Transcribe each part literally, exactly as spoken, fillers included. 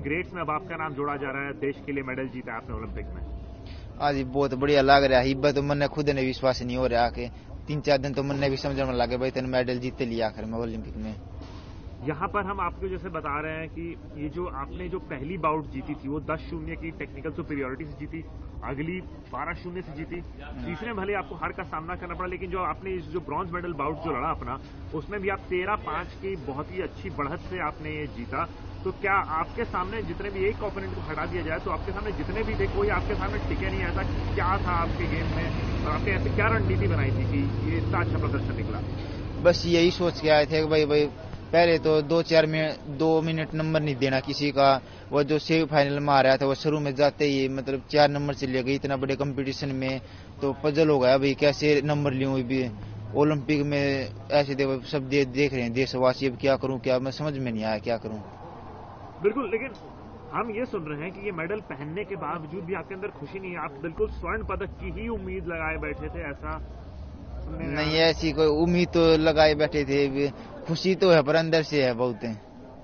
Greats में अब आपका नाम जोड़ा जा रहा है, देश के लिए मेडल जीता आपने ओलंपिक में। आज बहुत बढ़िया लग रहा है। इब्बा तो मन खुद ने विश्वास नहीं हो रहा कि तीन चार दिन तो मन ने भी समझने में लगे भाई तेने मेडल जीते लिया आखिर में ओलंपिक में। यहाँ पर हम आपको जैसे बता रहे हैं कि ये जो आपने जो पहली बाउट जीती थी वो दस शून्य की टेक्निकल सुपीरियोरिटी से जीती, अगली बारह शून्य से जीती, तीसरे में भले आपको हार का सामना करना पड़ा, लेकिन जो आपने इस जो ब्रॉन्ज मेडल बाउट जो लड़ा अपना, उसमें भी आप तेरह पांच की बहुत ही अच्छी बढ़त से आपने ये जीता। तो क्या आपके सामने जितने भी एक ओपोनेंट को हटा दिया जाए तो आपके सामने जितने भी थे कोई आपके सामने टिके नहीं, ऐसा क्या था आपके गेम में और आपने ऐसे क्या रणनीति बनाई थी कि ये इतना अच्छा प्रदर्शन निकला? बस यही सोच के आए थे कि भाई भाई पहले तो दो चार मिनट दो मिनट नंबर नहीं देना किसी का। वो जो सेमीफाइनल में आ रहा था वो शुरू में जाते ही मतलब चार नंबर से ले गई, इतना बड़े कंपटीशन में तो पजल हो गया भाई कैसे नंबर लूं। भी ओलंपिक में ऐसे दे, सब दे, देख रहे हैं देशवासी, अब क्या करूं क्या, मैं समझ में नहीं आया क्या करूं। बिल्कुल, लेकिन हम ये सुन रहे हैं कि ये मेडल पहनने के बावजूद भी आपके अंदर खुशी नहीं है, आप बिल्कुल स्वर्ण पदक की ही उम्मीद लगाए बैठे थे, ऐसा नहीं ऐसी कोई उम्मीद तो लगाए बैठे थे, खुशी तो है पर अंदर से है बहुत है।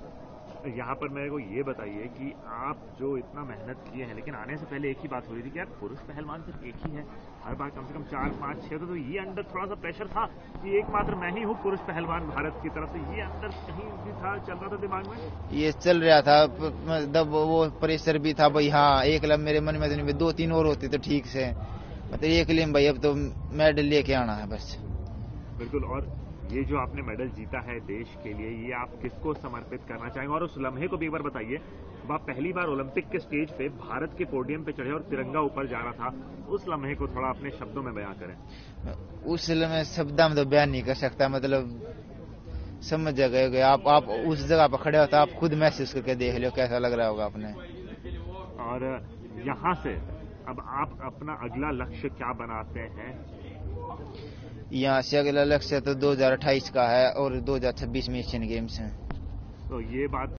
यहाँ पर मेरे को ये बताइए कि आप जो इतना मेहनत किए हैं, लेकिन आने से पहले एक ही बात हो रही थी कि यार पुरुष पहलवान सिर्फ एक ही है, हर बार कम से कम चार पांच छह, तो ये अंदर थोड़ा सा प्रेशर था कि एकमात्र मैं ही हूँ पुरुष पहलवान भारत की तरफ से, ये अंदर कहीं भी था, चल रहा था दिमाग में? ये चल रहा था मतलब वो प्रेशर भी था भाई। हाँ एक लब मेरे मन में तो दो तीन और होते तो ठीक से, मतलब एक लिम भाई अब तो मेडल लेके आना है बस। बिल्कुल, और ये जो आपने मेडल जीता है देश के लिए, ये आप किसको समर्पित करना चाहेंगे? और उस लम्हे को भी एक बार बताइए, जब आप पहली बार ओलंपिक के स्टेज पे भारत के पोडियम पे चढ़े और तिरंगा ऊपर जा रहा था, उस लम्हे को थोड़ा अपने शब्दों में बयां करें। उस लम्हे शब्दों में तो बयान नहीं कर सकता, मतलब समझ गए आप आप उस जगह पर खड़े होता, आप खुद महसूस करके देख लो कैसा लग रहा होगा आपने। और यहाँ से अब आप अपना अगला लक्ष्य क्या बनाते हैं? यहाँ से अगला लक्ष्य तो दो हजार अट्ठाईस का है और दो हजार छब्बीस में एशियन गेम्स हैं। तो ये बात